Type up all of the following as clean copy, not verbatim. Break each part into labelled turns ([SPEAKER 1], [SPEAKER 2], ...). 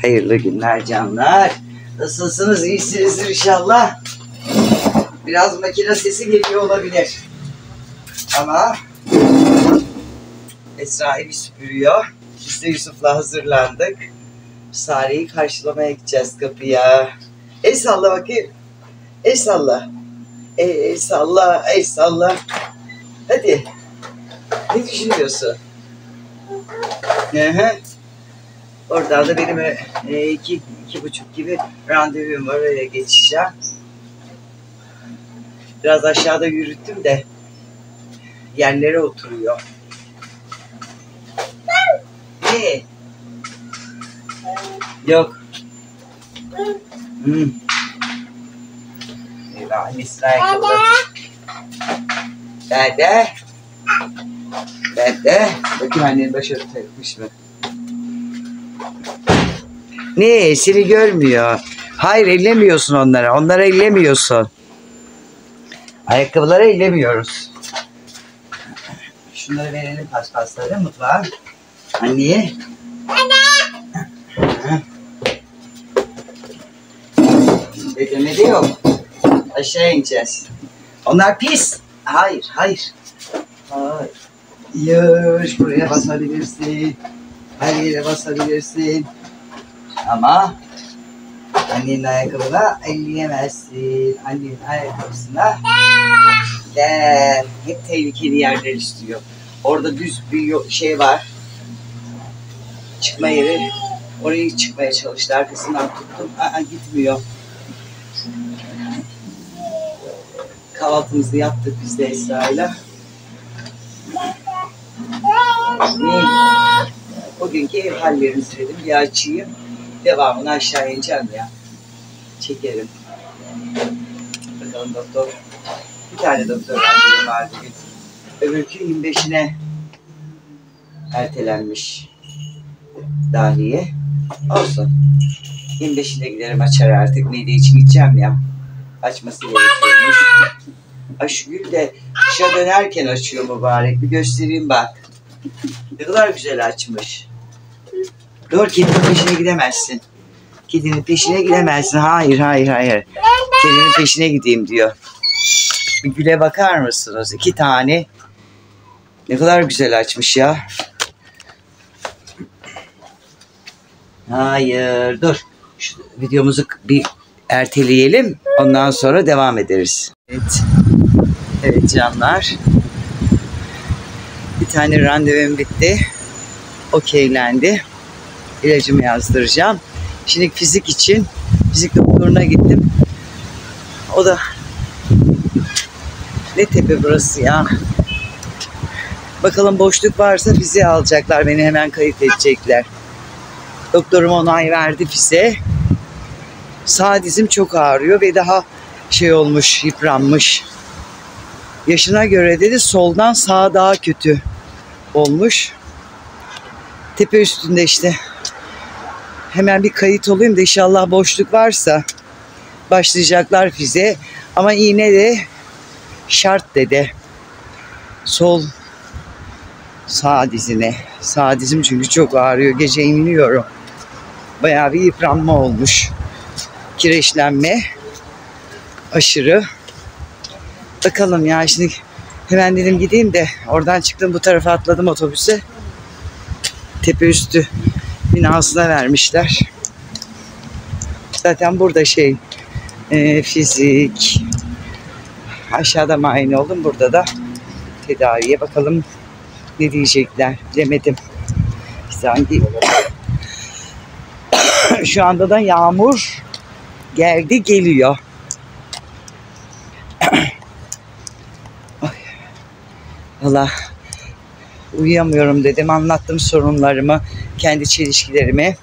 [SPEAKER 1] Hayırlı günler canlar. Nasılsınız? İyisinizdir inşallah. Biraz makine sesi geliyor olabilir. Ama Esra evi süpürüyor. Biz de Yusuf'la hazırlandık. Sare'yi karşılamaya gideceğiz kapıya. El salla bakayım. El salla. El salla. El salla. Hadi. Ne düşünüyorsun? Oradan da benim 2:30 gibi randevum var, oraya geçeceğim. Biraz aşağıda yürüttüm de yerlere oturuyor. Ne? Yok. Eyvah, annesine ayakkabılar. Dede. Dede. Bakayım annenin başörtüsü takmış mı? Ne? Seni görmüyor. Hayır, ellemiyorsun onlara. Onlara ellemiyorsun. Ayakkabıları ellemiyoruz. Şunları verelim, paspasları mutfağa. Anneye. Dedeme de yok. Aşağı ineceğiz. Onlar pis. Hayır, hayır. Hayır. Buraya basabilirsin. Her yere basabilirsin. Ama annenin ayakkabına elleyemezsin. Annenin ayakkabısına gel. Hep tehlikeli yerler istiyor. Orada düz bir şey var. Çıkma yeri. Oraya çıkmaya çalıştı. Arkasından tuttum. Gitmiyor. Kahvaltımızı yaptık biz de Esra'yla. Bugünkü ev hallerimizi dedim bir açayım. Devamını aşağı ineceğim ya. Çekerim. Bakalım doktor. Bir tane doktor randevum var bugün. Öbürkü 25'ine ertelenmiş. Dahiliye. Olsun. 25'ine giderim, açar artık. Mide için gideceğim ya. Açması gerekiyormuş. Şu gül de dışa dönerken açıyor mübarek. Bir göstereyim bak. Ne kadar güzel açmış. Dur, kedinin peşine gidemezsin. Kedinin peşine gidemezsin. Hayır, hayır, hayır. Kedinin peşine gideyim diyor. Bir güle bakar mısınız? 2 tane. Ne kadar güzel açmış ya. Hayır, dur. Şu videomuzu bir erteleyelim. Ondan sonra devam ederiz. Evet. Evet canlar. Bir tane randevum bitti. Okeylendi. İlacımı yazdıracağım. Şimdi fizik için fizik doktoruna gittim. O da ne tepe burası ya. Bakalım boşluk varsa fiziğe alacaklar. Beni hemen kayıt edecekler. Doktorum onay verdi fiziğe. Sağ dizim çok ağrıyor ve daha şey olmuş, yıpranmış. Yaşına göre dedi soldan sağa daha kötü olmuş. Tepe üstünde işte. Hemen bir kayıt olayım da inşallah boşluk varsa başlayacaklar fiziğe. Ama iğne de şart dedi. Sol sağ dizine. Sağ dizim çünkü çok ağrıyor. Gece inliyorum. Bayağı bir yıpranma olmuş. Kireçlenme. Aşırı. Bakalım ya, şimdi hemen dedim gideyim de oradan çıktım, bu tarafa atladım otobüse. Tepe üstü binasına vermişler. Zaten burada fizik. Aşağıda muayene oldum. Burada da tedaviye, bakalım ne diyecekler. Bilemedim. Sanki şu anda da yağmur geldi geliyor. Valla uyuyamıyorum dedim. Anlattım sorunlarımı, kendi çelişkilerimi.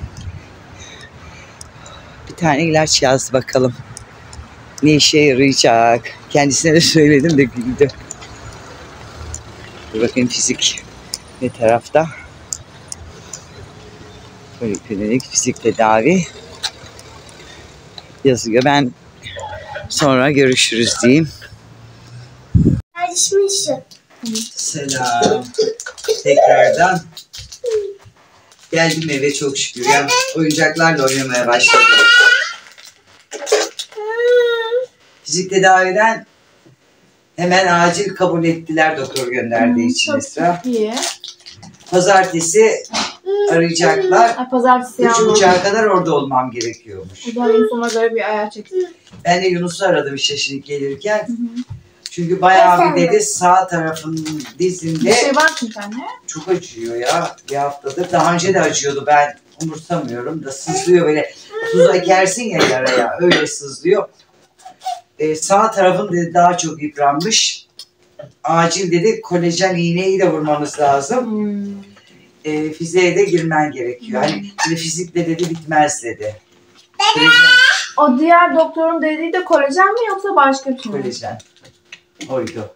[SPEAKER 1] Bir tane ilaç yazdı, bakalım ne işe yarayacak. Kendisine de söyledim de güldü. Dur bakayım fizik ne tarafta. Poliklinik fizik tedavi yazıyor. Ben sonra görüşürüz diyeyim. Selam. Tekrardan Geldim eve çok şükür ya. Oyuncaklarla oynamaya başladım. Fizik tedaviden hemen acil kabul ettiler doktor gönderdiği için Esra.
[SPEAKER 2] Çok iyi.
[SPEAKER 1] Pazartesi arayacaklar.
[SPEAKER 2] Pazartesi
[SPEAKER 1] 3.30'a kadar orada olmam gerekiyormuş.
[SPEAKER 2] O zaman Yunus'a göre bir ayar çeksin.
[SPEAKER 1] Ben de Yunus'u aradım işte şimdi gelirken. Çünkü bayağı bir dedi sağ tarafın dizinde.
[SPEAKER 2] Bir şey var çünkü anne.
[SPEAKER 1] Çok acıyor ya bir haftadır. Daha önce de acıyordu, ben umursamıyorum da sızlıyor böyle. Tuz ekersin ya yaraya, öyle sızlıyor. Sağ tarafım dedi daha çok yıpranmış. Acil dedi kolajen iğneyi de vurmamız lazım. Fiziğe de girmen gerekiyor. Hani fizikle dedi bitmez dedi. Kolajen.
[SPEAKER 2] O diğer doktorun dediği de kolajen mi yoksa başka bir şey mi?
[SPEAKER 1] Kolajen. Oydu.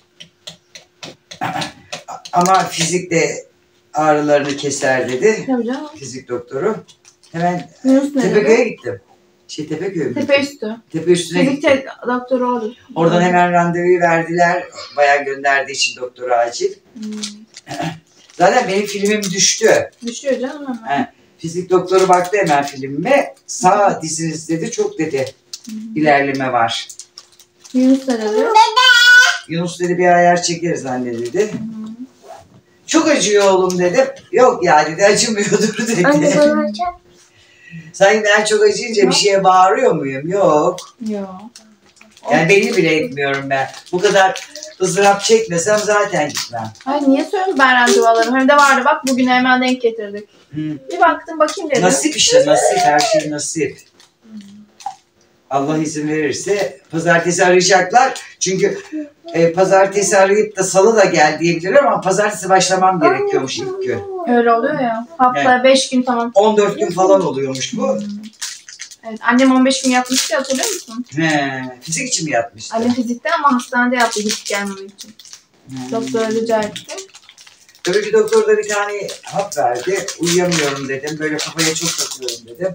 [SPEAKER 1] Ama fizik de ağrılarını keser dedi.
[SPEAKER 2] Tabii canım.
[SPEAKER 1] Fizik doktoru. Hemen
[SPEAKER 2] Yunus
[SPEAKER 1] Tepeköy'e gittim. Tepeköy mü?
[SPEAKER 2] Tepe üstü.
[SPEAKER 1] Tepe üstüne
[SPEAKER 2] Fizik
[SPEAKER 1] gittim.
[SPEAKER 2] doktoru olur.
[SPEAKER 1] Oradan hemen randevuyu verdiler. Bayağı gönderdiği için doktoru acil. Zaten benim filmim düştü.
[SPEAKER 2] Düşüyor canım hemen.
[SPEAKER 1] Fizik doktoru baktı hemen filmime. Sağ diziniz dedi, çok dedi. İlerleme var.
[SPEAKER 2] Yunus ne dedi?
[SPEAKER 1] Yunus dedi bir ayar çekeriz anne dedi. Çok acıyor oğlum dedim. Yok ya dedi, acımıyordur dedi.
[SPEAKER 3] Anne bana açar.
[SPEAKER 1] Sanki ben çok acıyınca bir şeye bağırıyor muyum? Yok.
[SPEAKER 2] Yok.
[SPEAKER 1] Yani beni bile etmiyorum ben. Bu kadar ızdırap çekmesem zaten gitmem.
[SPEAKER 2] Ay niye söylüyorsun ben randevu alırım? Hem de vardı bak bugün hemen denk getirdik. Bir baktım bakayım dedim.
[SPEAKER 1] Nasip işte, nasip, her şey nasip. Allah izin verirse pazartesi arayacaklar. Çünkü pazartesi arayıp da salı da gel diyebilir ama pazartesi başlamam gerekiyormuş ilk gün.
[SPEAKER 2] Öyle oluyor ya. Haftaya 5 gün tamam.
[SPEAKER 1] 14 gün falan oluyormuş bu.
[SPEAKER 2] Evet, annem 15 gün yatmıştı ya, hatırlıyor musun?
[SPEAKER 1] Fizik için mi yatmıştı?
[SPEAKER 2] Annem fizikte ama hastanede yattı gidip gelmemek için. Doktora rica etti.
[SPEAKER 1] Öbür doktor da bir tane hap verdi. Uyuyamıyorum dedim. Böyle kafaya çok takıyorum dedim.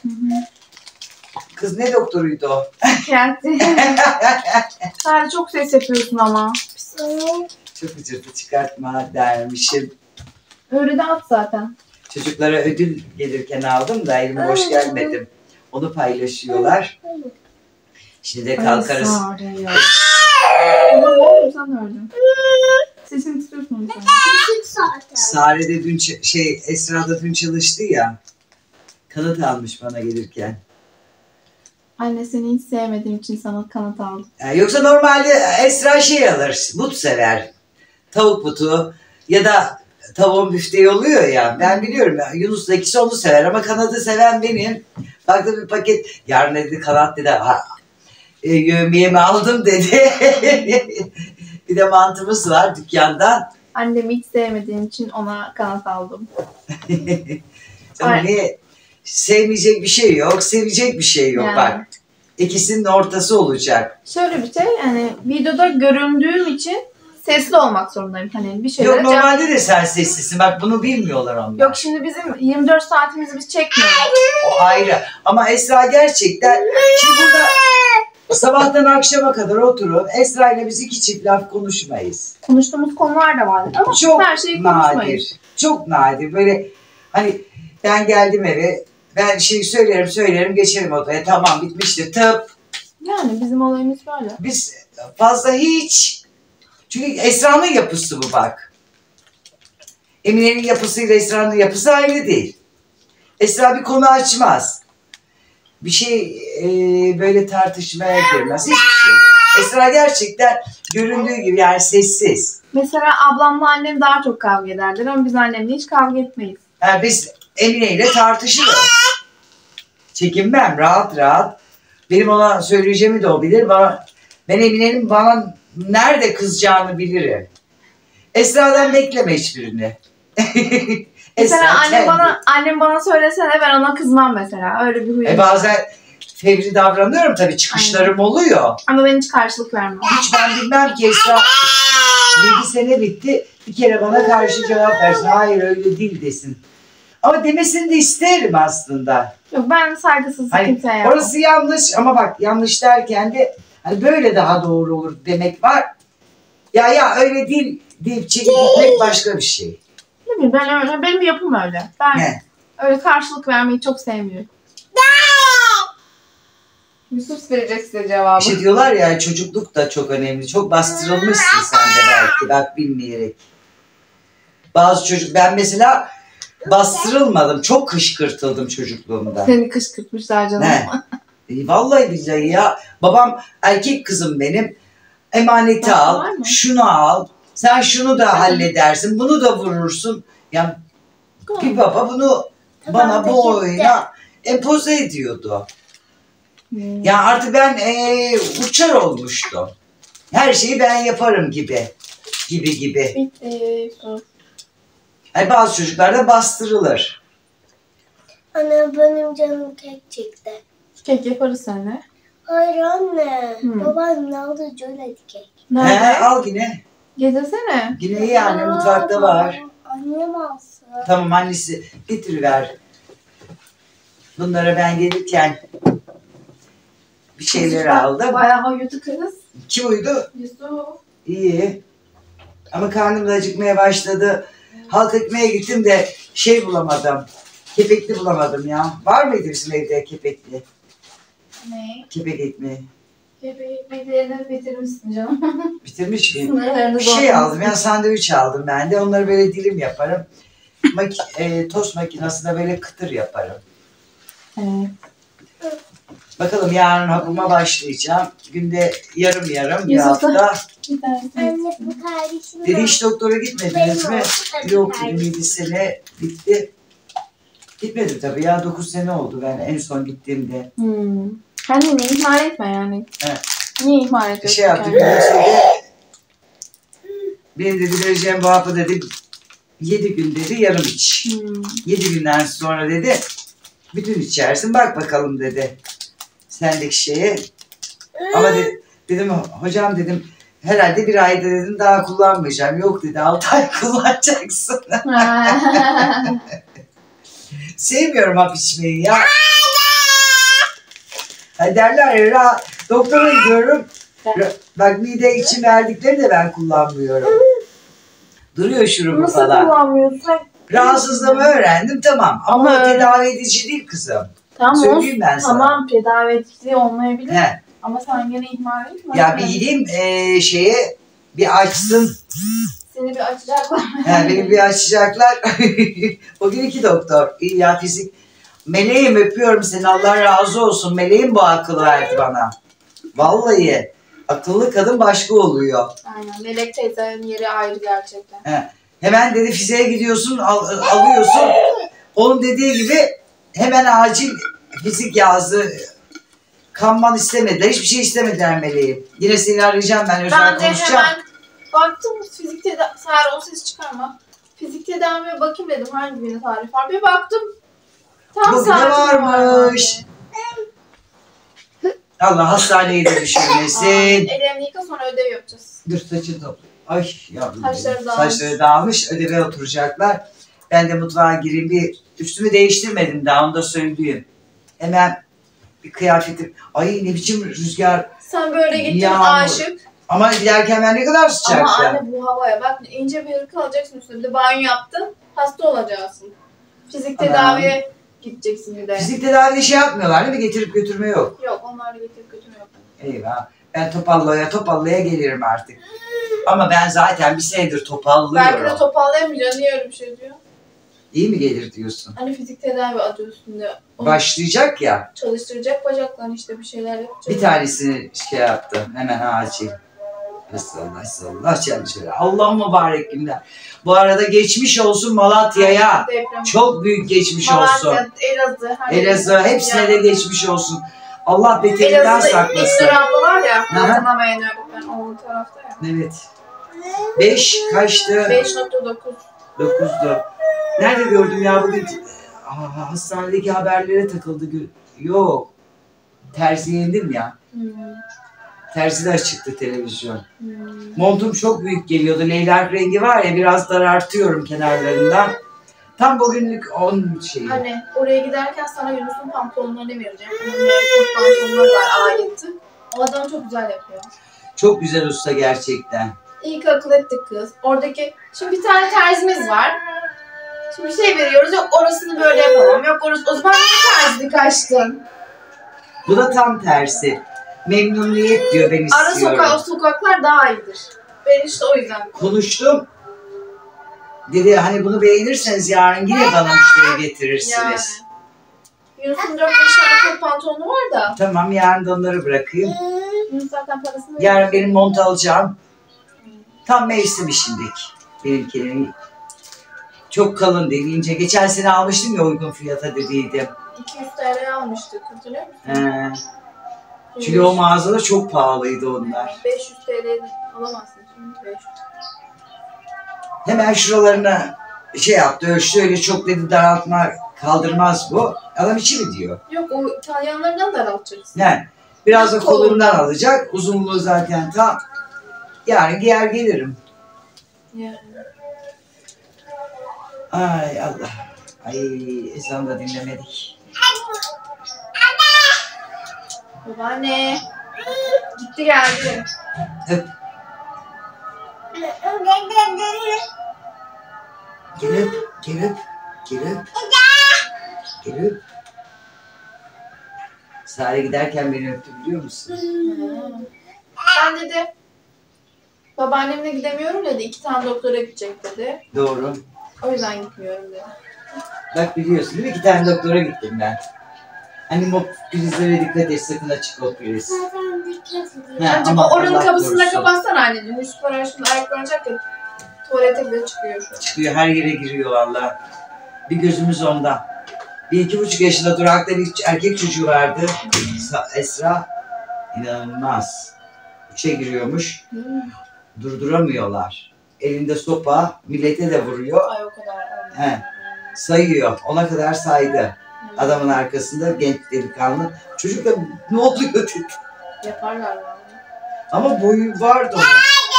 [SPEAKER 1] Kız ne doktoruydu o?
[SPEAKER 2] Geldi. Sadece çok ses yapıyorsun ama.
[SPEAKER 1] Çok hıcırtı çıkartma dermişim.
[SPEAKER 2] Öyle de at zaten.
[SPEAKER 1] Çocuklara ödül gelirken aldım da elime boş gelmedim. Onu paylaşıyorlar. Şimdi de kalkarız.
[SPEAKER 2] Ay Sare ya. Tamam oğlum sen öldün. Sesini tutuyorsun sen.
[SPEAKER 1] Sare de dün Esra da dün çalıştı ya. Kanıt almış bana gelirken.
[SPEAKER 2] Anne seni hiç sevmediğim için sana kanıt aldım.
[SPEAKER 1] Yoksa normalde Esra alır. But sever. Tavuk butu ya da tavuğun büfteği oluyor ya. Ben biliyorum ya. Yunus'la ikisi onu sever ama kanadı seven benim. Baktım bir paket. Yarın dedi kanat dedi. Yövmiyemi aldım dedi. Bir de mantımız var dükkandan.
[SPEAKER 2] Annemi hiç sevmediğim için ona kanat aldım.
[SPEAKER 1] Niye? Sevmeyecek bir şey yok, sevecek bir şey yok
[SPEAKER 2] Yani.
[SPEAKER 1] bak. İkisinin ortası olacak.
[SPEAKER 2] Şöyle bir şey, hani videoda göründüğüm için sesli olmak zorundayım. Hani bir şeylere
[SPEAKER 1] Yok normalde de sen sessizsin. Bak bunu bilmiyorlar onlar.
[SPEAKER 2] Yok şimdi bizim 24 saatimizi biz çekmiyoruz.
[SPEAKER 1] O ayrı. Ama Esra gerçekten şimdi burada sabahtan akşama kadar oturun. Esra ile biz iki çift laf konuşmayız.
[SPEAKER 2] Konuştuğumuz konular da var ama
[SPEAKER 1] Çok
[SPEAKER 2] her şeyi konuşmayız.
[SPEAKER 1] nadir. Çok nadir. Böyle hani ben geldim eve. Ben söylerim geçerim odaya. Tamam bitmiştir. Tıp.
[SPEAKER 2] Yani bizim olayımız böyle.
[SPEAKER 1] Biz fazla hiç. Çünkü Esra'nın yapısı bu bak. Emine'nin yapısıyla Esra'nın yapısı aynı değil. Esra bir konu açmaz. Bir şey böyle tartışmaya girmez. Hiçbir şey. Esra gerçekten göründüğü gibi yani sessiz.
[SPEAKER 2] Mesela ablamla annem daha çok kavga ederler ama biz annemle hiç kavga etmeyiz.
[SPEAKER 1] Yani biz Emine ile tartışırız. Çekinmem rahat rahat. Benim ona söyleyeceğimi de o bilir. Ben Emine'nin bana nerede kızacağını bilirim. Esra'dan bekleme hiçbirini.
[SPEAKER 2] Mesela
[SPEAKER 1] kendi.
[SPEAKER 2] annem bana söylesene ben ona kızmam mesela. Öyle bir huyum.
[SPEAKER 1] Bazen fevri davranıyorum tabii çıkışlarım oluyor.
[SPEAKER 2] Ama ben hiç karşılık vermem.
[SPEAKER 1] Hiç ben bilmem ki Esra 7 sene bitti bir kere bana karşı cevap versin. Hayır öyle değil desin. Ama demesini de isterim aslında.
[SPEAKER 2] Yok ben saygısızlık
[SPEAKER 1] Hani
[SPEAKER 2] kimseye yapmam.
[SPEAKER 1] orası yanlış ama bak yanlış derken de hani böyle daha doğru olur demek var. Ya öyle değil deyip çekip gitmek başka bir şey.
[SPEAKER 2] Ne bileyim ben öyle, benim yapım öyle. Ben
[SPEAKER 1] Ne?
[SPEAKER 2] Öyle karşılık vermeyi çok sevmiyor. Yusuf verecek size cevabı.
[SPEAKER 1] İşte diyorlar ya, çocukluk da çok önemli. Çok bastırılmışsın sen de belki. Bak, bilmeyerek. Bazı çocuk, ben mesela bastırılmadım. Çok kışkırtıldım çocukluğumda.
[SPEAKER 2] Seni kışkırtmışlar canım.
[SPEAKER 1] Ne? Vallahi billahi ya. Babam, erkek kızım benim. Emaneti
[SPEAKER 2] Başka
[SPEAKER 1] al,
[SPEAKER 2] var mı?
[SPEAKER 1] şunu al. Sen şunu da halledersin, bunu da vurursun. Yani bir baba bunu bana bu oyuna empoze ediyordu. Ya artık ben uçar olmuştum. Her şeyi ben yaparım gibi. Gibi.
[SPEAKER 2] Bitti.
[SPEAKER 1] Yani bazı çocuklar da bastırılır.
[SPEAKER 3] Anne benim canım kek çekti.
[SPEAKER 2] Kek yaparız seninle.
[SPEAKER 3] Hayır anne.
[SPEAKER 2] Hı.
[SPEAKER 3] Babam ne aldı cölet kek.
[SPEAKER 2] Nerede?
[SPEAKER 1] Al yine.
[SPEAKER 2] Getirsene.
[SPEAKER 1] Yine iyi anne, mutfakta var.
[SPEAKER 3] Annem alsın.
[SPEAKER 1] Tamam, annesi getiriver. Bunlara ben gelirken bir şeyler aldım.
[SPEAKER 2] Bayağı uyudu kız.
[SPEAKER 1] Kim uyudu?
[SPEAKER 2] Yusuf.
[SPEAKER 1] İyi. Ama karnım da acıkmaya başladı. Halk ekmeğe gittim de bulamadım. Kepekli bulamadım ya. Var mıydı bizim evde kepekli?
[SPEAKER 2] Ne?
[SPEAKER 1] Kepek ekmeği.
[SPEAKER 2] Ekmeklerini bitirmişsin canım.
[SPEAKER 1] Bitirmiş miyim?
[SPEAKER 2] Sınırlarını
[SPEAKER 1] Bir şey
[SPEAKER 2] doldurmuşsun.
[SPEAKER 1] aldım ya, sandviç aldım ben de. Onları böyle dilim yaparım. Tost makinesinde böyle kıtır yaparım.
[SPEAKER 2] Evet.
[SPEAKER 1] Bakalım, yarın hapıma başlayacağım. Günde yarım bir
[SPEAKER 2] Yusuf da-
[SPEAKER 1] hafta.
[SPEAKER 2] Bir tanesi.
[SPEAKER 3] Anne bu kardeşim.
[SPEAKER 1] Dedi, hiç doktora gitmediniz mi? Yok dedim, 7 sene bitti. Gitmedim tabii ya, 9 sene oldu ben en son gittiğimde.
[SPEAKER 2] Kendini ihmal etme yani.
[SPEAKER 1] Evet.
[SPEAKER 2] Niye ihmal
[SPEAKER 1] Bir
[SPEAKER 2] ediyorsun
[SPEAKER 1] şey yaptı,
[SPEAKER 2] kendini?
[SPEAKER 1] Gülümse'de benim dedi vereceğim bu hapı dedi 7 gün dedi yarım iç. 7 günden sonra dedi bütün içersin, bak bakalım dedi sendeki şeye. Ama dedim hocam dedim herhalde bir ayda dedim daha kullanmayacağım. Yok dedi, 6 ay kullanacaksın. Sevmiyorum hap içmeyi ya. Ha derler ya, doktora gidiyorum. Bak, mide için verdikleri de ben kullanmıyorum. Duruyor şurubu
[SPEAKER 2] Nasıl
[SPEAKER 1] falan.
[SPEAKER 2] kullanmıyorsun?
[SPEAKER 1] Rahatsızlığımı öğrendim tamam. Ama
[SPEAKER 2] Ama
[SPEAKER 1] o tedavi edici değil kızım.
[SPEAKER 2] Tamam,
[SPEAKER 1] Söyleyeyim ben sana.
[SPEAKER 2] Tamam, tedavi edici olmayabilir.
[SPEAKER 1] He.
[SPEAKER 2] Ama sen gene ihmal etme.
[SPEAKER 1] Ya bir gideyim bir açsın.
[SPEAKER 2] Seni bir açacaklar.
[SPEAKER 1] Beni bir açacaklar. O gün 2 doktor. İyi ya, fizik. Meleğim, öpüyorum seni, Allah razı olsun. Meleğim bu akıllı verdi bana. Vallahi akıllı kadın başka oluyor.
[SPEAKER 2] Aynen. Melek teyzenin yeri ayrı gerçekten.
[SPEAKER 1] Hemen dedi fiziğe gidiyorsun, alıyorsun. Onun dediği gibi hemen acil fizik yazdı. Kanman istemediler, hiçbir şey istemediler meleğim. Yine seni arayacağım, ben özel
[SPEAKER 2] Ben de
[SPEAKER 1] konuşacağım.
[SPEAKER 2] hemen baktım fizik tedavi, Sare o ses çıkarma. Fizik tedaviye bakayım dedim, hangi birine tarif var. Bir baktım. Tam
[SPEAKER 1] Bugün
[SPEAKER 2] saati
[SPEAKER 1] varmış. Allah hastaneyi de düşürmesin.
[SPEAKER 2] Ellerini yıka, sonra ödev yapacağız.
[SPEAKER 1] Dur, saçını topla. Ay yavrum.
[SPEAKER 2] Saçları dağılmış.
[SPEAKER 1] Saçları dağılmış. Ödeve oturacaklar. Ben de mutfağa gireyim. Bir üstümü değiştirmedim daha, onu da söyleyeyim. Hemen bir kıyafetim. Ay ne biçim rüzgar.
[SPEAKER 2] Sen böyle gittin
[SPEAKER 1] Yağmur.
[SPEAKER 2] aşık.
[SPEAKER 1] Ama giderken ben ne kadar sıcaktı.
[SPEAKER 2] Ama anne bu havaya bak, ince bir hırka alacaksın üstüne. Bir de banyo yaptın. Hasta olacaksın. Fizik
[SPEAKER 1] Aman.
[SPEAKER 2] tedaviye gideceksin bir de.
[SPEAKER 1] Fizik tedavide şey yapmıyorlar değil mi? Getirip götürme yok.
[SPEAKER 2] Yok, onları getirip götürme yok.
[SPEAKER 1] Eyvah. Ben topallaya gelirim artık. Ama ben zaten bir senedir topallıyorum.
[SPEAKER 2] Belki de toparlayamayacaksın. Niye öyle bir şey diyor?
[SPEAKER 1] İyi mi gelir diyorsun?
[SPEAKER 2] Hani fizik tedavi adı üstünde. Onu
[SPEAKER 1] Başlayacak ya.
[SPEAKER 2] çalıştıracak bacaklarını, işte bir şeyler yapacak.
[SPEAKER 1] Bir tanesini şey yaptı. Hemen acil. Allah şöyle. Allah mübarek günler. Bu arada geçmiş olsun Malatya'ya.
[SPEAKER 2] Deprem.
[SPEAKER 1] Çok büyük geçmiş olsun.
[SPEAKER 2] Malatya, Elazığ. her
[SPEAKER 1] Elazığ
[SPEAKER 2] yeri.
[SPEAKER 1] hepsine de geçmiş olsun. Allah beterinden
[SPEAKER 2] Elazığ'da
[SPEAKER 1] saklasın.
[SPEAKER 2] İlknur abla var ya.
[SPEAKER 1] Hı hı.
[SPEAKER 2] Hatırlamayan öğretmen. O tarafta ya.
[SPEAKER 1] Evet. 5 kaçtı?
[SPEAKER 2] 5.9.
[SPEAKER 1] 9'du. Nerede gördüm ya bugün? Hastanedeki haberlere takıldı. Yok. Terziye indim ya. Terzide çıktı televizyon. Montum çok büyük geliyordu. Leylak rengi var ya, biraz daraltıyorum kenarlarından. Tam bugünlük onun şeyi.
[SPEAKER 2] Hani oraya giderken sana Yunus'un pantolonlarını vereceğim. Onun kot pantolonları var, ayetti. O adam çok güzel yapıyor.
[SPEAKER 1] Çok güzel usta gerçekten.
[SPEAKER 2] İyi ki akıl ettik kız. Oradaki, şimdi bir tane terzimiz var. Şimdi bir şey veriyoruz. Yok orasını böyle yapamam. Yok orası. O zaman ne terslik açtın?
[SPEAKER 1] Bu da tam tersi. Memnuniyet diyor, ben istiyorum.
[SPEAKER 2] Ara sokaklar daha iyidir. Ben işte o yüzden.
[SPEAKER 1] Konuştum. Dedi hani bunu beğenirseniz yarın yine bana müşteri getirirsiniz.
[SPEAKER 2] Yunus'un 4-5 tane kot pantolonu var da.
[SPEAKER 1] Tamam, yarın da onları bırakayım.
[SPEAKER 2] Yunus zaten parasını
[SPEAKER 1] Yarın benim mont alacağım. Tam mevsimi şimdiki. Benimkinin çok kalın dediğince. Geçen sene almıştım ya, uygun fiyata dediydim.
[SPEAKER 2] 200 TL'ye almıştık. Hatırlıyor musun?
[SPEAKER 1] Çünkü o mağazada çok pahalıydı onlar.
[SPEAKER 2] 500 TL'ye alamazsın şimdi. 500.
[SPEAKER 1] Hemen şuralarına şey yaptı, ölçtü, öyle çok dedi daraltma kaldırmaz bu. Adam içi mi diyor?
[SPEAKER 2] Yok, o İtalyanlardan daraltacaksın.
[SPEAKER 1] Yani biraz da kolundan alacak. Uzunluğu zaten tam. Yarın giyer gelirim.
[SPEAKER 2] Yani.
[SPEAKER 1] Ay Allah. Ay ezan da dinlemedik.
[SPEAKER 2] Babaanne. Gitti geldi.
[SPEAKER 1] Öp. Gel öp. Sare giderken beni öptü, biliyor musun?
[SPEAKER 2] Ben dedi. Babaannemle gidemiyorum dedi. 2 tane doktora gidecek dedi.
[SPEAKER 1] Doğru.
[SPEAKER 2] O yüzden gitmiyorum dedi.
[SPEAKER 1] Bak biliyorsun değil mi? 2 tane doktora gittim ben. Hani o prizlere dikkat et, sakın açık ol priz.
[SPEAKER 2] Bence oranın kapısını da kapatsan anneciğim. Yusuf Arar şimdi ayaklanacak ya. Tuvalete bile çıkıyor şu an.
[SPEAKER 1] Çıkıyor, her yere giriyor valla. Bir gözümüz onda. 1-2,5 yaşında durakta bir erkek çocuğu vardı. Esra. İnanılmaz. 3'e giriyormuş. Durduramıyorlar. Elinde sopa, millete de vuruyor.
[SPEAKER 2] Ay o kadar.
[SPEAKER 1] He. Sayıyor. Ona kadar saydı. Adamın arkasında genç delikanlı. Çocuk da ne oluyor dedi.
[SPEAKER 2] Yaparlar yani.
[SPEAKER 1] Ama boyu vardı onun.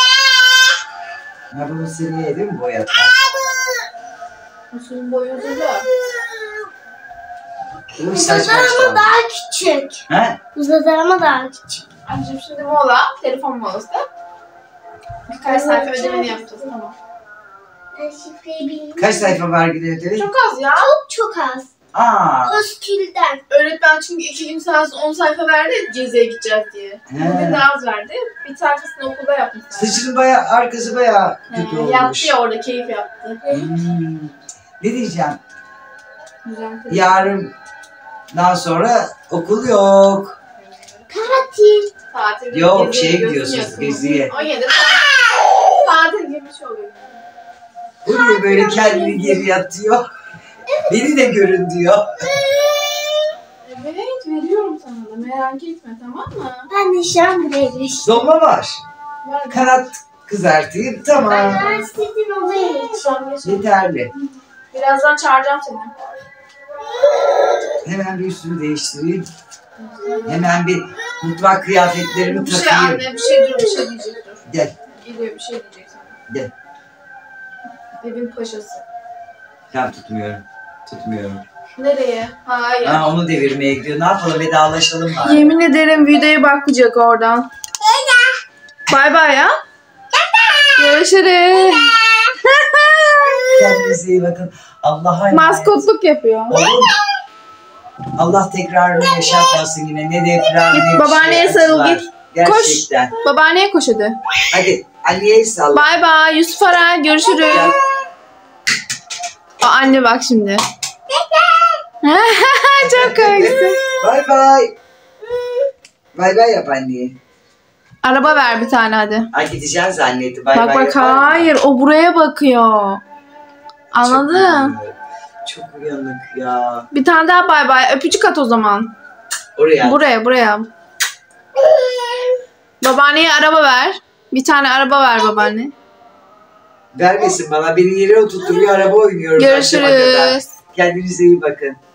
[SPEAKER 1] Ha, bunu seneye değil mi boyatar?
[SPEAKER 2] Musul'un boyu uzun da.
[SPEAKER 1] Bu saç
[SPEAKER 3] Uzadı ama
[SPEAKER 1] başlandı.
[SPEAKER 3] daha küçük.
[SPEAKER 1] He?
[SPEAKER 3] Uzadı ama daha küçük.
[SPEAKER 2] Anneciğim şimdi mola. Telefon molası. Birkaç sayfa ödemeni yapacağız. Tamam.
[SPEAKER 3] Ben şifreyi bilmiyorum.
[SPEAKER 1] Kaç sayfa var gidiyor ödevi?
[SPEAKER 2] Çok az ya.
[SPEAKER 3] Çok az.
[SPEAKER 1] Aa.
[SPEAKER 3] Püskülden.
[SPEAKER 2] Öğretmen çünkü 2 gün sadece 10 sayfa verdi Ceze'ye gideceğiz diye. Bugün daha az verdi. Bir sayfasını okulda yapmış.
[SPEAKER 1] Saçının bayağı, arkası bayağı kötü olmuş.
[SPEAKER 2] Yaptı ya orada, keyif yaptı.
[SPEAKER 1] Ne diyeceğim?
[SPEAKER 2] Güzel.
[SPEAKER 1] Yarından sonra okul yok.
[SPEAKER 3] Tatil.
[SPEAKER 2] Tatil.
[SPEAKER 1] Yok,
[SPEAKER 2] geziye
[SPEAKER 1] şeye
[SPEAKER 2] gidiyorsun
[SPEAKER 1] gidiyorsunuz,
[SPEAKER 2] ya.
[SPEAKER 1] geziye.
[SPEAKER 2] 17 tatil gibi bir şey oluyor.
[SPEAKER 1] Buraya böyle kendini geri atıyor. Beni de görün diyor.
[SPEAKER 2] Evet, veriyorum sana da, merak etme, tamam mı?
[SPEAKER 3] Ben de şu an buraya geçtim.
[SPEAKER 1] Dolma var.
[SPEAKER 2] Ver.
[SPEAKER 1] Kanat kızartayım, tamam.
[SPEAKER 3] Ben sizin odaya geçiyorum.
[SPEAKER 1] Yeterli.
[SPEAKER 2] Birazdan çağıracağım seni.
[SPEAKER 1] Hemen bir üstümü değiştireyim. Hemen bir mutfak kıyafetlerimi
[SPEAKER 2] Bir şey
[SPEAKER 1] takayım.
[SPEAKER 2] anne, bir şey diyecek dur.
[SPEAKER 1] Gel,
[SPEAKER 2] Geliyor, bir şey diyecek sana.
[SPEAKER 1] gel.
[SPEAKER 2] Evin paşası.
[SPEAKER 1] Ben tutmuyorum.
[SPEAKER 2] Nereye? Hayır.
[SPEAKER 1] Ha, onu devirmeye gidiyor. Ne yapalım, vedalaşalım bari.
[SPEAKER 2] Yemin ederim videoya bakmayacak oradan. Bay bay ya. Görüşürüz.
[SPEAKER 1] Kendinize iyi bakın. Allah'a emanet.
[SPEAKER 2] Maskotluk yapıyor.
[SPEAKER 1] Oğlum, Allah tekrarını yaşatmasın yine. Ne deprem,
[SPEAKER 2] Git
[SPEAKER 1] ne bir
[SPEAKER 2] babaanneye
[SPEAKER 1] şey
[SPEAKER 2] sarıl,
[SPEAKER 1] acılar.
[SPEAKER 2] git.
[SPEAKER 1] Gerçekten.
[SPEAKER 2] Babaanneye koş hadi.
[SPEAKER 1] Hadi Aliye'yi salla.
[SPEAKER 2] Bay bay Yusuf Arar, görüşürüz.
[SPEAKER 1] Gel.
[SPEAKER 2] Aa, anne bak şimdi. Çok komiksin.
[SPEAKER 1] Bay bay. Bay bay yap anneye.
[SPEAKER 2] Araba ver bir tane hadi.
[SPEAKER 1] Ay gideceğim zannetti. Bay
[SPEAKER 2] Bak
[SPEAKER 1] bay
[SPEAKER 2] bak,
[SPEAKER 1] yapar mı?
[SPEAKER 2] hayır, o buraya bakıyor. Anladın?
[SPEAKER 1] Çok uyanık ya.
[SPEAKER 2] Bir tane daha bay bay. Öpücük at o zaman.
[SPEAKER 1] Oraya.
[SPEAKER 2] Buraya. Babaanneye araba ver. Bir tane araba ver babaanne.
[SPEAKER 1] Vermesin bana. Beni yere oturtturuyor. Araba oynuyoruz. akşama kadar.
[SPEAKER 2] Görüşürüz.
[SPEAKER 1] Kendinize iyi bakın.